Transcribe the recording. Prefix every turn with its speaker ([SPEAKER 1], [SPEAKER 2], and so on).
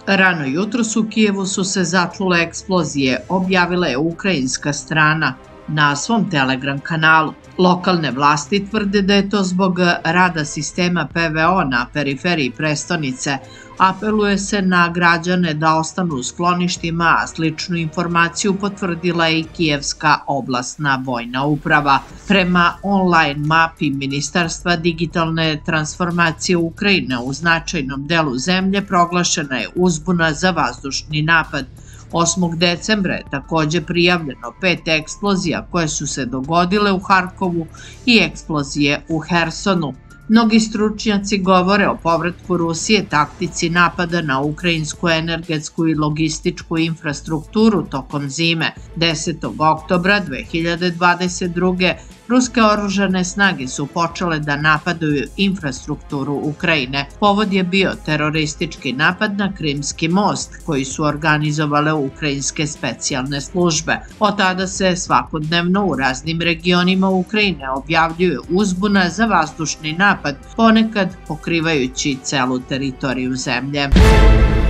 [SPEAKER 1] Rano jutros u Kijevu su se začule eksplozije, objavila je ukrajinska strana na svom Telegram kanalu. Lokalne vlasti tvrde da je to zbog rada sistema PVO na periferiji prestonice. Apeluje se na građane da ostanu u skloništima, a sličnu informaciju potvrdila je i Kijevska oblastna vojna uprava. Prema online mapi Ministarstva digitalne transformacije Ukrajine u značajnom delu zemlje proglašena je uzbuna za vazdušni napad. 8. decembra je takođe prijavljeno 5 eksplozija koje su se dogodile u Harkovu i eksplozije u Hersonu. Mnogi stručnjaci govore o povratku Rusije taktici napada na ukrajinsku energetsku i logističku infrastrukturu tokom zime. 10. oktobra 2022. Ruske oružane snage su počele da napadaju infrastrukturu Ukrajine. Povod je bio teroristički napad na Krimski most koji su organizovale ukrajinske specijalne službe. Od tada se svakodnevno u raznim regionima Ukrajine objavljuje uzbuna za vazdušni napad, ponekad pokrivajući celu teritoriju zemlje.